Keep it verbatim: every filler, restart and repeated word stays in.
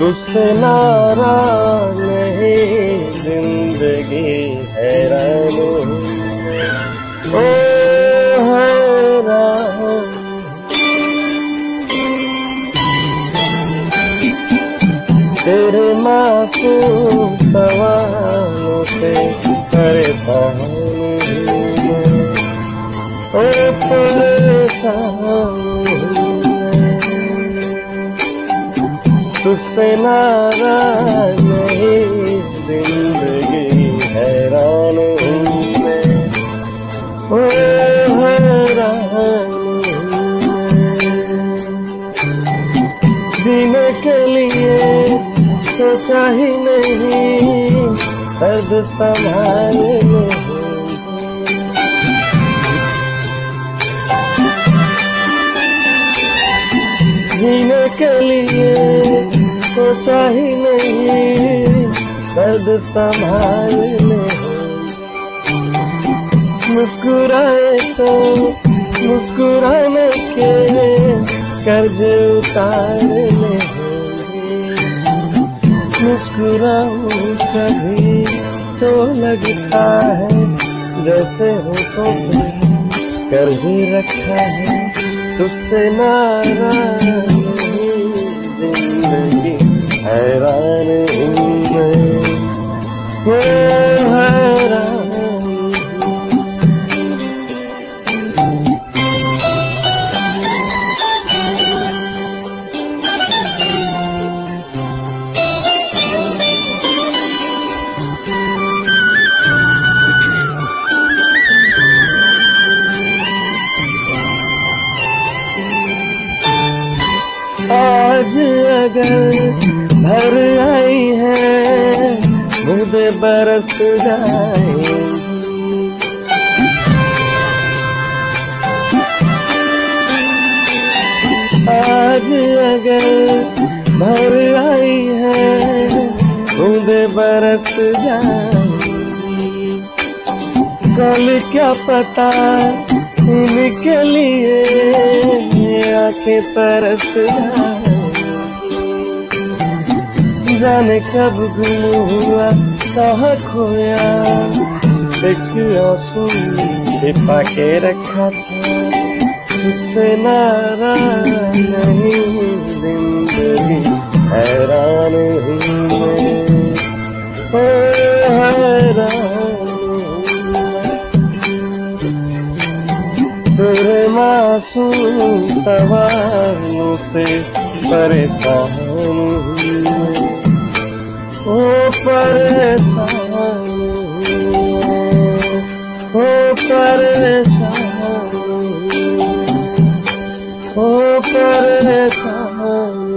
तुझसे नाराज नहीं जिंदगी हैरान हूँ ओ हैरान। तेरे मासूम सवालों से परेशान हूँ ओ परेशान हूँ। तुझसे नाराज नहीं जिंदगी हैरान हूँ मैं ओ हैरान हूँ। जीने के लिए सोचा ही नहीं दर्द संभालने जीने के लिए सोचा ही नहीं दर्द संभालने। मुस्कुराए तो मुस्कुराने के कर्ज उतारने। मुस्कुराऊं कभी तो लगता है जैसे होठों पे कर्ज रखा है। तुझसे नाराज नहीं जिंदगी हैरान हूँ मैं ओ हैरान। आज अगर भर आई है बूंदे बरस जाएंगी। आज अगर भर आई है बूंदे बरस जाएंगी। कल क्या पता इनके लिए आंखें तरस जाएं। जाने कब गुम हुआ कहाँ खोया एक आंसू छिपा के रखा था। तुझसे नाराज नहीं जिंदगी हैरान हूँ मैं ओ हैरान। तेरे मासूम सवालों से परेशान हूँ ओ परेशान ओ परेशान ओ परेशान।